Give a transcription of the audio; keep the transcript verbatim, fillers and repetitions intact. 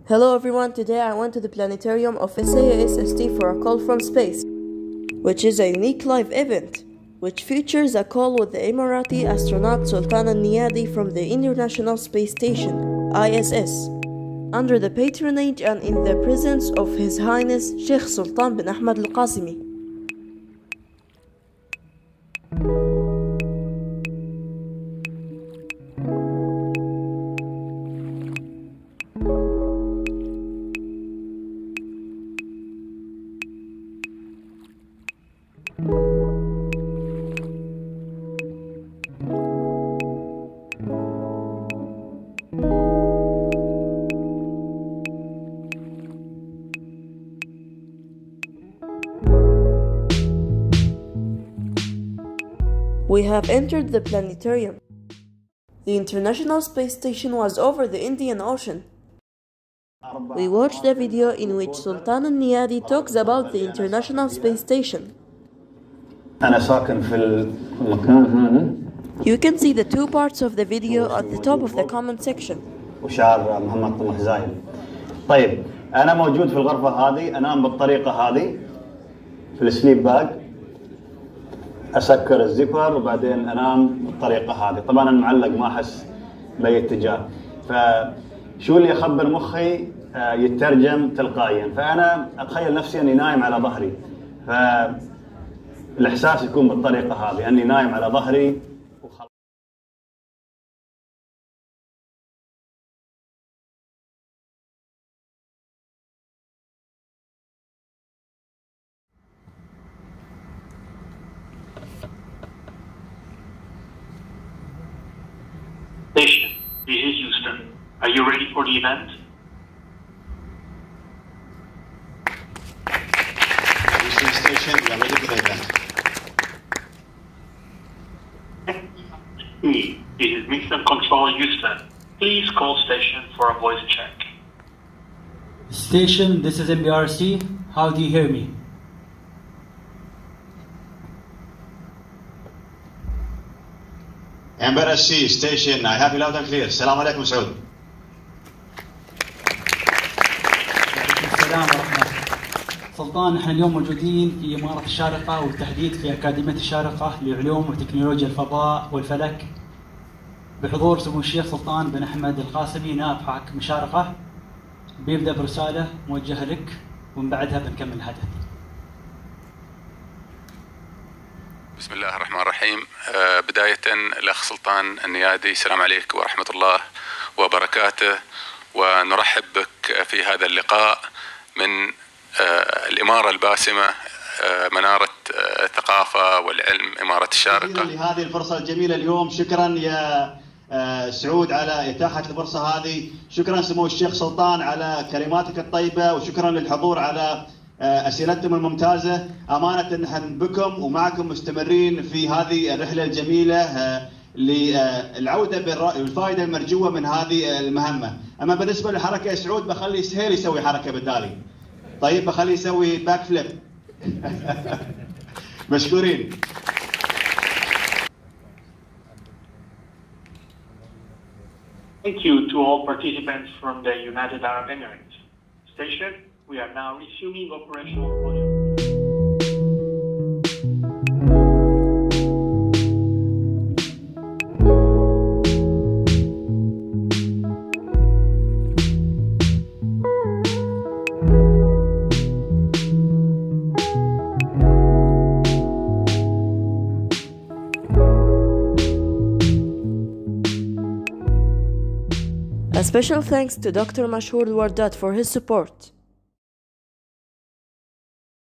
Hello everyone, today I went to the planetarium of S A S S T for a call from space, which is a unique live event, which features a call with the Emirati astronaut Sultan Al-Niyadi from the International Space Station, I S S, under the patronage and in the presence of His Highness Sheikh Sultan bin Ahmad Al-Qasimi. We have entered the planetarium. The International Space Station was over the Indian Ocean. We watched a video in which Sultan Al-Niyadi talks about the International Space Station. You can see the two parts of the video at the top of the comment section. وشعار محمد طمح زايد. طيب أنا موجود في الغرفة هذه، أنام بالطريقة هذه في السليب باج، أسكر الزفر وبعدين أنام بالطريقة هذه. طبعا أنا معلق ما أحس بأي اتجاه، فشو اللي يخبر مخي يترجم تلقائيا، فأنا أتخيل نفسي أني نايم على ظهري، فالإحساس يكون بالطريقة هذه أني نايم على ظهري. Station, this is Houston. Are you ready for the event? Houston Station, we are ready for the event. This is Mission Control Houston. Please call station for a voice check. Station, this is M B R C. How do you hear me? M B R C station, I have you loud and clear. السلام عليكم سعود. السلام ورحمة. سلطان، احنا اليوم موجودين في إمارة الشارقة وبالتحديد في أكاديمية الشارقة لعلوم وتكنولوجيا الفضاء والفلك، بحضور سمو الشيخ سلطان بن أحمد القاسمي نائب حاكم الشارقة. بيبدأ برسالة موجهة لك ومن بعدها بنكمل الحدث. بسم الله الرحمن الرحيم. بداية الأخ سلطان النيادي، السلام عليكم ورحمة الله وبركاته، ونرحب بك في هذا اللقاء من الإمارة الباسمة، منارة الثقافة والعلم، إمارة الشارقة. لهذه الفرصة الجميلة اليوم، شكرا يا سعود على إتاحة الفرصة هذه، شكرا سمو الشيخ سلطان على كلماتك الطيبة، وشكرا للحضور على أسئلتكم الممتازة. أمانة نحن بكم ومعكم مستمرين في هذه الرحلة الجميلة للعودة بالفائدة المرجوة من هذه المهمة. أما بالنسبة للحركة يا سعود، بخلي سهيل يسوي حركة بدالي. طيب بخلي يسوي باك فليب. مشكورين. Thank you to all participants from the United Arab Emirates. Station, we are now resuming operational volume. A special thanks to Doctor Mashhoor Wardat for his support.